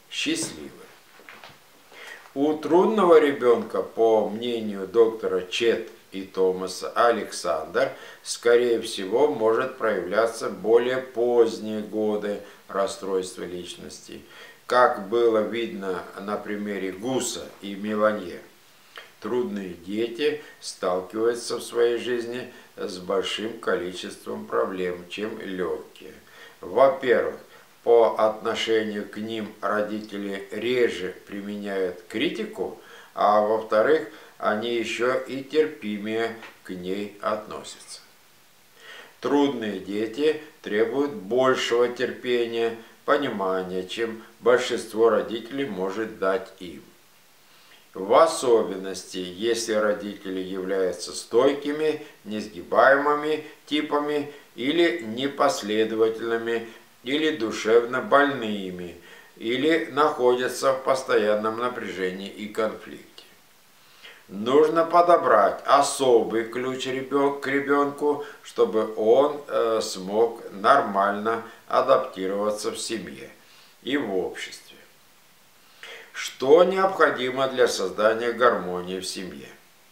счастливы. У трудного ребенка, по мнению доктора Чет и Томаса, Александр, скорее всего, может проявляться более поздние годы расстройства личности, как было видно на примере Гуса и Меланье. Трудные дети сталкиваются в своей жизни с большим количеством проблем, чем легкие. Во-первых, по отношению к ним родители реже применяют критику, а во-вторых, они еще и терпимее к ней относятся. Трудные дети требуют большего терпения, понимания, чем большинство родителей может дать им. В особенности, если родители являются стойкими, несгибаемыми типами или непоследовательными, или душевно больными, или находятся в постоянном напряжении и конфликте. Нужно подобрать особый ключ к ребенку, чтобы он смог нормально адаптироваться в семье и в обществе. Что необходимо для создания гармонии в семье?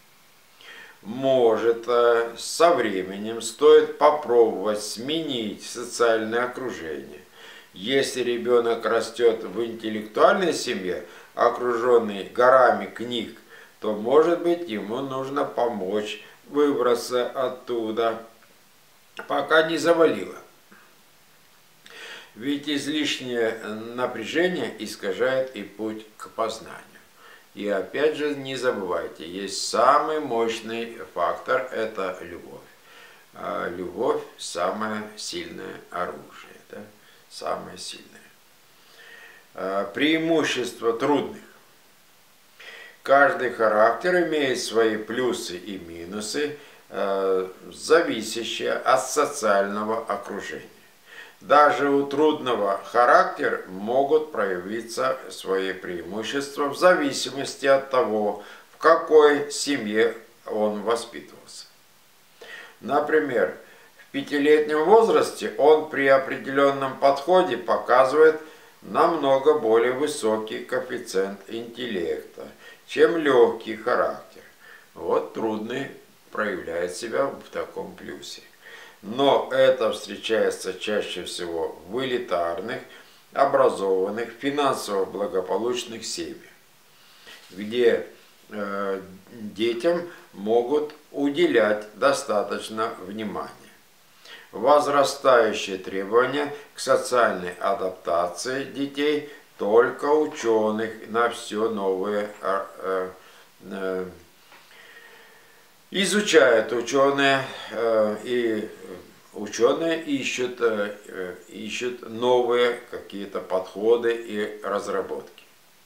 Может, со временем стоит попробовать сменить социальное окружение. Если ребенок растет в интеллектуальной семье, окруженный горами книг, то, может быть, ему нужно помочь выбраться оттуда, пока не завалило. Ведь излишнее напряжение искажает и путь к познанию. И опять же, не забывайте, есть самый мощный фактор – это любовь. А любовь – самое сильное оружие, да? Самое сильное. Преимущества трудных. Каждый характер имеет свои плюсы и минусы, зависящие от социального окружения. Даже у трудного характера могут проявиться свои преимущества в зависимости от того, в какой семье он воспитывался. Например, в 5-летнем возрасте он при определенном подходе показывает намного более высокий коэффициент интеллекта, чем легкий характер. Вот трудный проявляет себя в таком плюсе. Но это встречается чаще всего в элитарных, образованных, финансово благополучных семьях, где детям могут уделять достаточно внимания. Возрастающие требования к социальной адаптации детей только ученых на все новые изучают ученые, и ученые ищут новые какие-то подходы и разработки.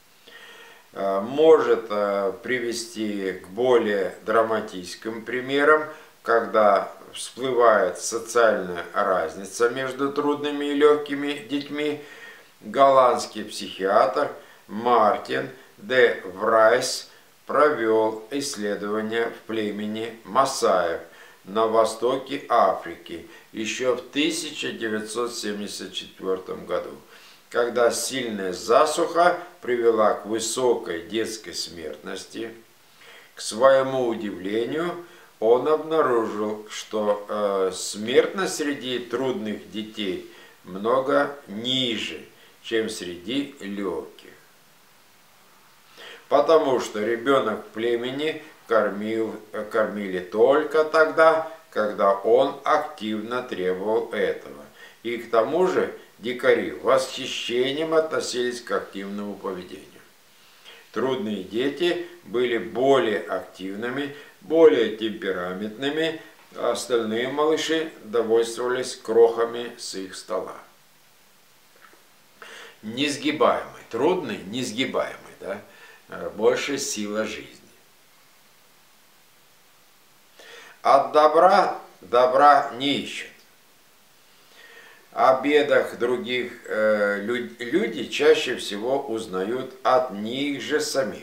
Может привести к более драматическим примерам, когда всплывает социальная разница между трудными и легкими детьми. Голландский психиатр Мартин де Врайс провел исследования в племени масаев на востоке Африки еще в 1974 году, когда сильная засуха привела к высокой детской смертности. К своему удивлению, он обнаружил, что смертность среди трудных детей много ниже, чем среди легких. Потому что ребенок в племени кормили только тогда, когда он активно требовал этого. И к тому же дикари с восхищением относились к активному поведению. Трудные дети были более активными, более темпераментными, а остальные малыши довольствовались крохами с их стола. Несгибаемый, трудный, несгибаемый, да? Больше сила жизни. От добра не ищут. О бедах других люди чаще всего узнают от них же самих.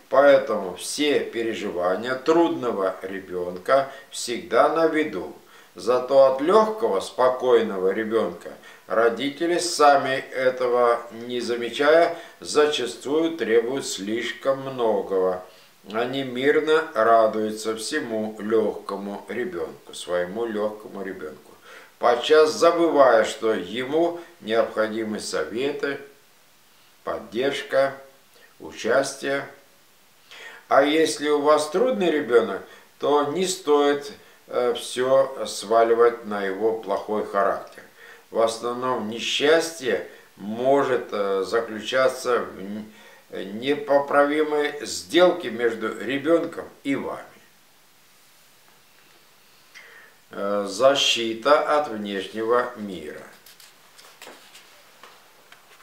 Поэтому все переживания трудного ребенка всегда на виду. Зато от легкого, спокойного ребенка родители, сами этого не замечая, зачастую требуют слишком многого. Они мирно радуются всему легкому ребенку, своему легкому ребенку, подчас забывая, что ему необходимы советы, поддержка, участие. А если у вас трудный ребенок, то не стоит все сваливать на его плохой характер. В основном несчастье может заключаться в непоправимой сделке между ребенком и вами. Защита от внешнего мира.